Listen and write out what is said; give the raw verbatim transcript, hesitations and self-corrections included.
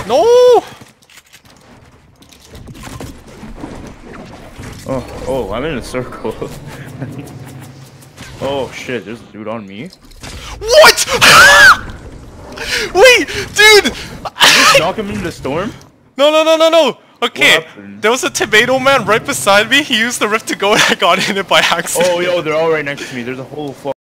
No! Oh, oh, I'm in a circle. Oh shit, there's a dude on me. What? Wait, dude! Did you just knock him into the storm? No, no, no, no, no! Okay, there was a tomato man right beside me. He used the rift to go and I got in it by accident. Oh, yo, they're all right next to me. There's a whole fuck.